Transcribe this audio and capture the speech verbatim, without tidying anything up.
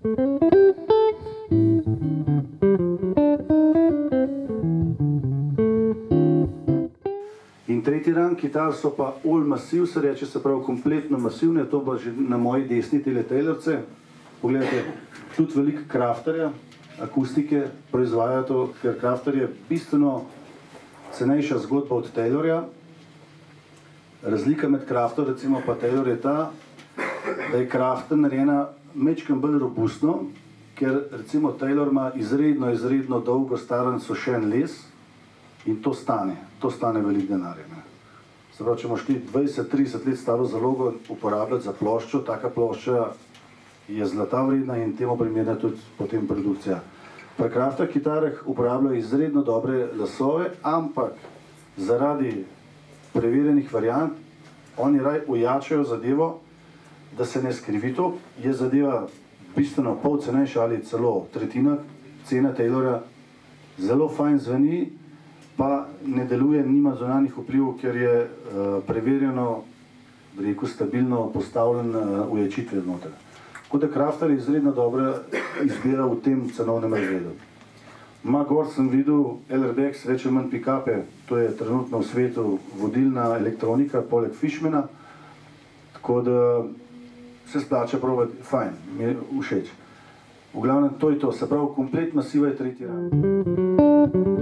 In tretji rang kitar so pa all masiv, se reče, se pravi kompletno masivne, to pa že na moji desni tele Taylorce. Pogledajte, tudi veliko Crafterja, akustike proizvajajo to, ker Crafter je bistveno cenejša zgodba od Taylorja. Razlika med Crafter recimo pa Taylor je ta, da je Crafter narejena mečkem bolj robustno, ker recimo Taylor ima izredno, izredno dolgo staran sušen les in to stane, to stane veliko denarja. Se pravi, če imaš ti dvajset trideset let staro zalogo uporabljati za ploščo, taka plošča je zlata vredna in temu primerna tudi potem produkcija. Pri Crafter kitarah uporabljajo izredno dobre lasove, ampak zaradi preverjenih variant oni raj ujačajo zadevo, da se ne skrivi to, je zadeva bistveno pol cenejša ali celo tretjina cene Taylorja, zelo fajn zveni, pa ne deluje, nima zunanjih vplivov, ker je uh, preverjeno, bi rekel, stabilno postavljen uh, uječitve znotraj. Tako da Crafter je izredno dobra izbira v tem cenovnem razredu. Ma gor sem videl L R Bex, reče manj pick-upe, to je trenutno v svetu vodilna elektronika, poleg Fishmana, tako da se splača probati, fajn, mi je všeč. V glavnem to je to, se pravi, komplet masiva je tretji rang.